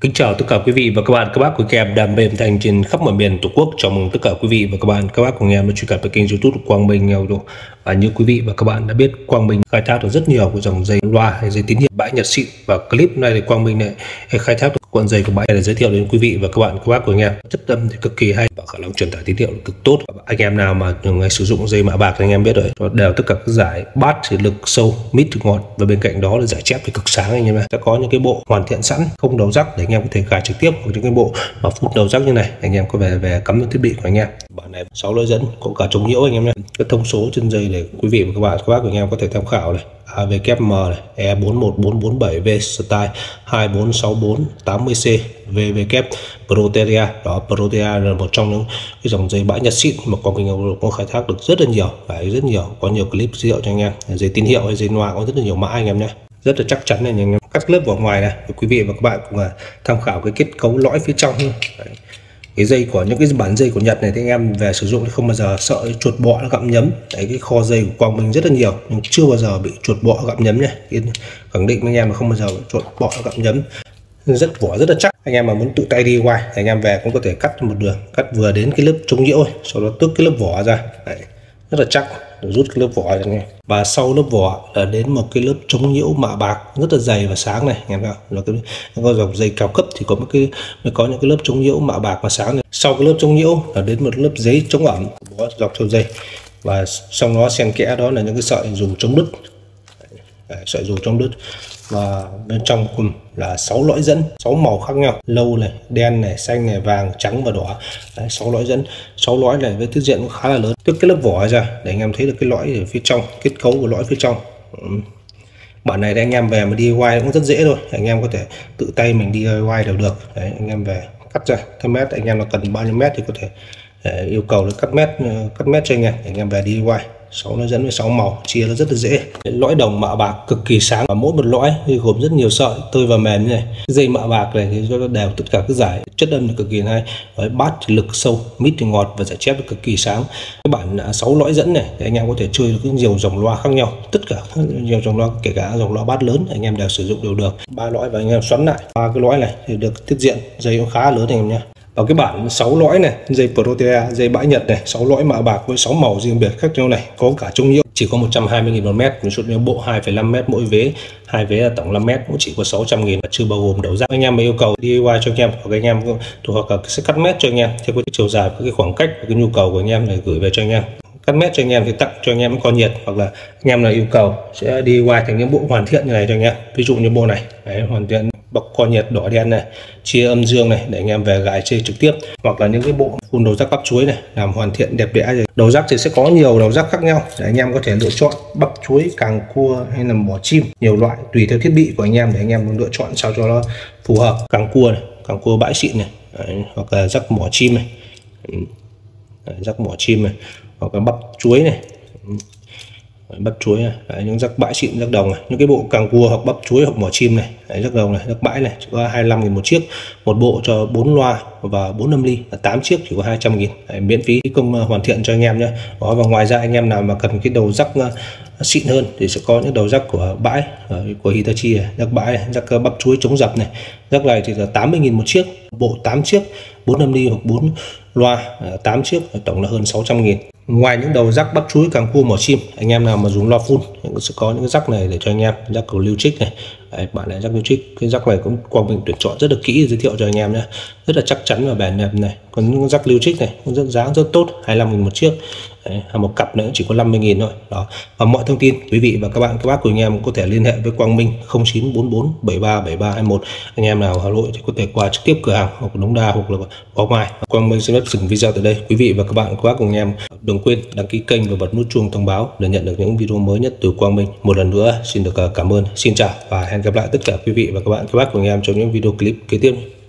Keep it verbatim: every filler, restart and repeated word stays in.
Kính chào tất cả quý vị và các bạn, các bác của em đam mê âm thanh trên khắp mọi miền Tổ quốc. Chào mừng tất cả quý vị và các bạn, các bác của em đã truy cập vào kênh YouTube Quang Minh Audio. Và như quý vị và các bạn đã biết, Quang Minh khai thác được rất nhiều của dòng dây loa hay dây tín hiệu bãi nhật xịn, và clip này thì Quang Minh này khai thác được cuộn dây của bãi để giới thiệu đến quý vị và các bạn, các bác của em. Chất âm thì cực kỳ hay và khả năng truyền tải tín hiệu cực tốt. Anh em nào mà thường sử dụng dây mạ bạc thì anh em biết rồi, đều tất cả các giải bass thì lực sâu, mid thì ngọt, và bên cạnh đó là giải chép thì cực sáng. Anh em sẽ có những cái bộ hoàn thiện sẵn không đầu rắc để anh em có thể cài trực tiếp, hoặc những cái bộ mà phút đầu rắc như này anh em có về về cắm vào thiết bị của anh em. Bản này sáu lối dẫn, có cả chống nhiễu anh em nhé. Cái thông số trên dây để quý vị và các bạn, các bác của anh em có thể tham khảo này: a vê kép em này, E bốn một bốn bốn bảy V style hai bốn sáu bốn tám mươi C, vê vê kép Proteria. Đó, Proteria là một trong những cái dòng dây bãi nhật xịn mà Quang Minh có khai thác được rất là nhiều, phải rất nhiều, có nhiều clip giới thiệu cho anh em. Dây tín hiệu hay dây loa có rất là nhiều mã anh em nhé, rất là chắc chắn này anh em. Cắt lớp vỏ ngoài này quý vị và các bạn cùng tham khảo cái kết cấu lõi phía trong. Đấy. Cái dây của những cái bản dây của Nhật này thì anh em về sử dụng thì không bao giờ sợ chuột bọ nó gặm nhấm. Đấy, cái kho dây của Quang Minh rất là nhiều nhưng chưa bao giờ bị chuột bọ gặm nhấm nhé. Khẳng định với anh em là không bao giờ bị chuột bọ gặm nhấm, rất vỏ rất là chắc. Anh em mà muốn tự tay đi quay thì anh em về cũng có thể cắt một đường, cắt vừa đến cái lớp chống nhiễu, sau đó tước cái lớp vỏ ra. Đấy, rất là chắc, rút cái lớp vỏ ra nghe. Và sau lớp vỏ là đến một cái lớp chống nhiễu mạ bạc rất là dày và sáng này, anh em thấy không? Là cái có dòng dây cao cấp thì có một cái mới có những cái lớp chống nhiễu mạ bạc và sáng này. Sau cái lớp chống nhiễu là đến một lớp giấy chống ẩm có dọc theo dây, và trong đó xen kẽ đó là những cái sợi dù chống đứt. Đấy, sợi dù chống đứt. Và bên trong cùng là sáu lõi dẫn, sáu màu khác nhau: lâu này, đen này, xanh này, vàng, trắng và đỏ. Đấy, sáu lõi dẫn, sáu lõi này với tiết diện cũng khá là lớn. Tước cái lớp vỏ ra để anh em thấy được cái lõi ở phía trong, kết cấu của lõi phía trong. Ừ. Bản này thì anh em về mà đi quay cũng rất dễ thôi, anh em có thể tự tay mình đi quay đều được. Đấy, anh em về cắt ra theo mét, anh em là cần bao nhiêu mét thì có thể để yêu cầu được cắt mét, cắt mét cho anh em để anh em về đi quay. Sáu nó dẫn với sáu màu, chia nó rất là dễ. Lõi đồng mạ bạc cực kỳ sáng, và mỗi một lõi thì gồm rất nhiều sợi tơi và mềm như này. Dây mạ bạc này thì cho nó đều tất cả các giải, chất âm cực kỳ hay. Bass thì lực sâu, mid thì ngọt, và giải chép thì cực kỳ sáng. Cái bản sáu lõi dẫn này thì anh em có thể chơi được nhiều dòng loa khác nhau, tất cả nhiều dòng loa, kể cả dòng loa bass lớn anh em đều sử dụng đều được. Ba lõi và anh em xoắn lại ba cái lõi này thì được tiết diện dây cũng khá lớn anh em nhé. Ở cái bản sáu lõi này, dây Protea, dây bãi Nhật này, sáu lõi mạ bạc với sáu màu riêng biệt khác nhau này, có cả chống nhiễu, chỉ có một trăm hai mươi nghìn một mét, một chút bộ hai phẩy năm mét mỗi vế, hai vế là tổng năm mét, cũng chỉ có sáu trăm nghìn, chưa bao gồm đầu rắc. Anh em mà yêu cầu đê i goai cho anh em, hoặc anh em hoặc là sẽ cắt mét cho anh em theo cái chiều dài, cái khoảng cách và cái nhu cầu của anh em để gửi về cho anh em. Cắt mét cho anh em thì tặng cho anh em kho nhiệt, hoặc là anh em là yêu cầu sẽ đê i goai thành những bộ hoàn thiện như này cho anh em. Ví dụ như bộ này, đấy, hoàn thiện bọc kho nhiệt đỏ đen này, chia âm dương này để anh em về gài chơi trực tiếp, hoặc là những cái bộ phun đầu rắc bắp chuối này làm hoàn thiện đẹp đẽ. Đầu rắc thì sẽ có nhiều đầu rắc khác nhau để anh em có thể lựa chọn bắp chuối, càng cua hay là mỏ chim, nhiều loại tùy theo thiết bị của anh em để anh em lựa chọn sao cho nó phù hợp. Càng cua này, càng cua bãi xịn này, đấy, hoặc là rắc mỏ chim này, đấy, rắc mỏ chim này, hoặc là bắp chuối này, bắp chuối này. Đấy, những rắc bãi xịn, rắc đồng này, những cái bộ càng cua hoặc bắp chuối hoặc mỏ chim này, đấy, rắc đồng này, rắc bãi này chỉ có hai mươi lăm nghìn một chiếc, một bộ cho bốn loa và bốn âm ly là tám chiếc chỉ có hai trăm nghìn, đấy, miễn phí công hoàn thiện cho anh em nhé. Đó, và ngoài ra anh em nào mà cần cái đầu rắc uh, xịn hơn thì sẽ có những đầu rắc của bãi, uh, của Hitachi này, rắc bãi này, rắc bắp chuối chống dập này. Rắc này thì là tám mươi nghìn một chiếc, bộ tám chiếc, bốn âm ly hoặc bốn loa uh, tám chiếc, tổng là hơn sáu trăm nghìn. Ngoài những đầu rắc bắp chuối, càng cua, mỏ chim, anh em nào mà dùng loa full sẽ có những cái rắc này để cho anh em, rắc của Lưu Trích này. Đấy, bạn này rắc Lưu Trích, cái rắc này cũng Quang Minh tuyển chọn rất là kỹ, giới thiệu cho anh em nhé, rất là chắc chắn và bền đẹp này. Còn những rắc Lưu Trích này cũng rất giá rất tốt, hai mươi lăm nghìn một chiếc. Đấy, một cặp nữa chỉ có năm mươi nghìn thôi. Đó. Và mọi thông tin quý vị và các bạn, các bác của anh em cũng có thể liên hệ với Quang Minh không chín bốn bốn bảy ba bảy ba hai một. Anh em nào Hà Nội thì có thể qua trực tiếp cửa hàng hoặc Đống Đa hoặc là Có Mai. Quang Minh xin phép dừng video tại đây. Quý vị và các bạn, các bác của anh em đừng quên đăng ký kênh và bật nút chuông thông báo để nhận được những video mới nhất từ Quang Minh. Một lần nữa xin được cảm ơn, xin chào và hẹn gặp lại tất cả quý vị và các bạn, các bác của anh em trong những video clip kế tiếp.